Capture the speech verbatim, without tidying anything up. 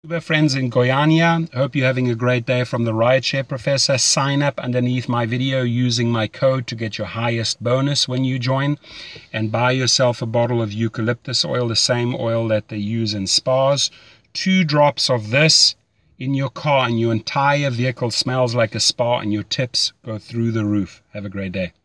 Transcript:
Uber friends in Goiania, hope you're having a great day from the Rideshare Professor. Sign up underneath my video using my code to get your highest bonus when you join, and buy yourself a bottle of eucalyptus oil, the same oil that they use in spas. Two drops of this in your car and your entire vehicle smells like a spa and your tips go through the roof. Have a great day.